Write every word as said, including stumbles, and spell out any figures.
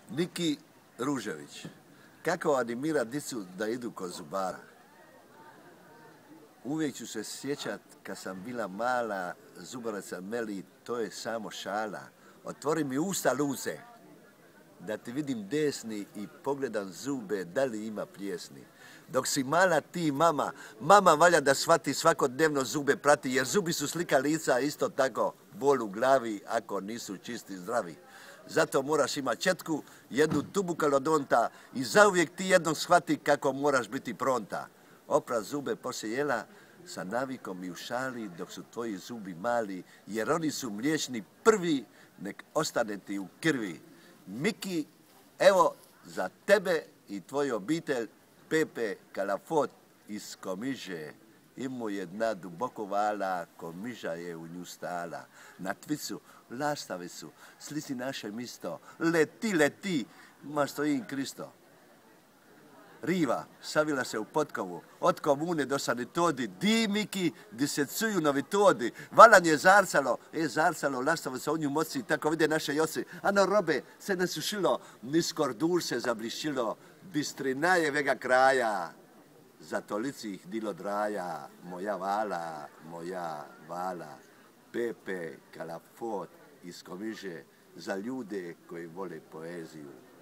Niki Ružević, kako animira dicu da idu kod zubara? Uvijek ću se sjećat kad sam bila mala, zubarica Meli, to je samo šala. Otvori mi usta, Luce, da ti vidim desni i pogledam zube, da li ima pljesni. Dok si mala ti, mama, mama valja da shvati svakodnevno zube prati, jer zubi su slika lica, isto tako bol u glavi ako nisu čisti zdravi. Zato moraš imati četku, jednu tubu kalodonta i zauvijek ti jednom shvati kako moraš biti pronta. Opra zube poslije jela sa navikom i u šali dok su tvoji zubi mali, jer oni su mliječni prvi, nek ostane ti u krvi. Miki, evo za tebe i tvoju obitelj Pepe Kalafot iz Komiže. Imao je dna duboko vala, Komiža je u nju stala. Na tvicu, lastavicu, slici naše misto, leti, leti, ma stojim Kristo. Riva savila se u potkovu, od komune do sanitodi, di Miki, di se cuju novitodi, valan je zarcalo, e zarcalo, lastavica u nju moci, tako vide naše joci, ano robe se nasušilo, niskor dur se zablišilo, bistrinajevega kraja. Za tolici ih dilo draja, moja vala, moja vala, Pepe Kalafot iz Komiže, za ljude koji vole poeziju.